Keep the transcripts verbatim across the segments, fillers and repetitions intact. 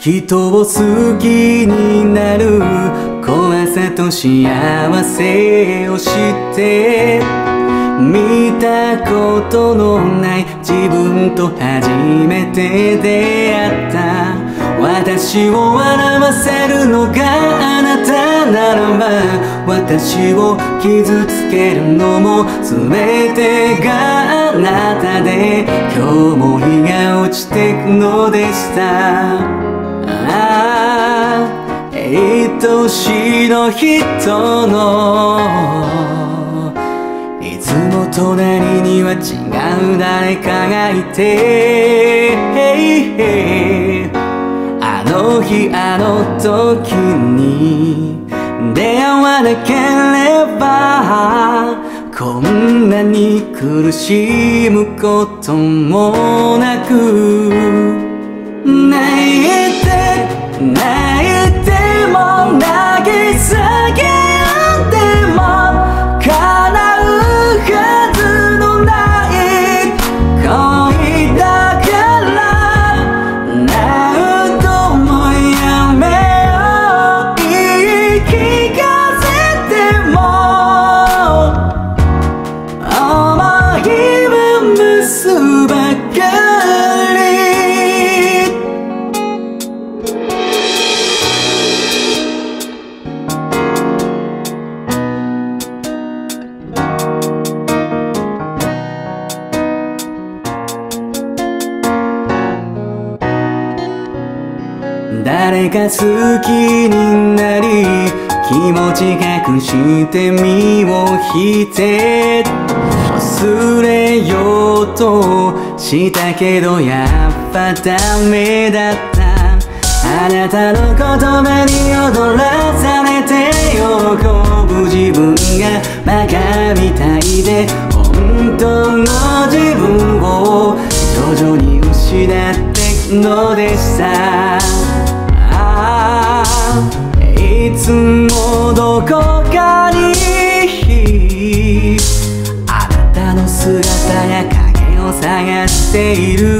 人を好きになる怖さと幸せを知って見たことのない自分と初めて出会った。私を笑わせるのがあなたならば、私を傷つけるのも全てがあなたで、今日も日が落ちてくのでした。ああ、愛しの人のいつも隣には違う誰かがいて、あの日あの時に出会わなければこんなに苦しむこともなく、泣いて泣いても泣き叫んでも叶うはずのない恋だから何度もやめよう。言い聞かせても思いは結ばかり。誰か好きになり気持ち隠して身を引いて忘れようとしたけどやっぱダメだった。あなたの言葉に踊らされて喜ぶ自分がバカみたいで、本当の自分を徐々に失ってくのでした。いつもどこかにあなたの姿や影を探している。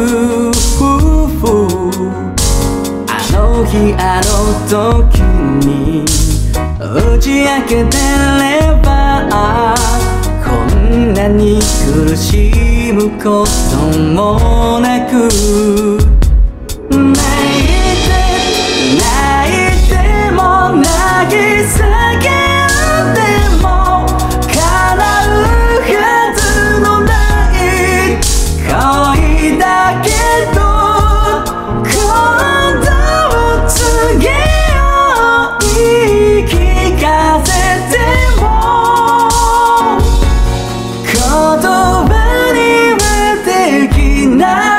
あの日あの時に打ち明けてればこんなに苦しむこともなく、泣いて泣いても泣き叫んでも叶うはずのない恋だけど、今度を告げよう。言い聞かせても言葉にはできない。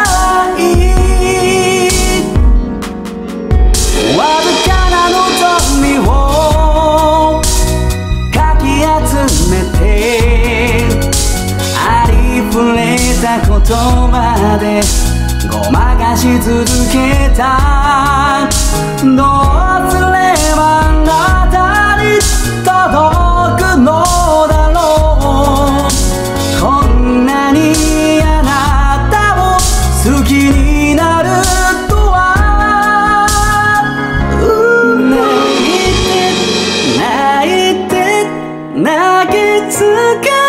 わずかな望みをかき集めてありふれたことまでごまかし続けた。どうすればあなたに届くのだろう。こんなにあなたを好きになるとは。泣きつか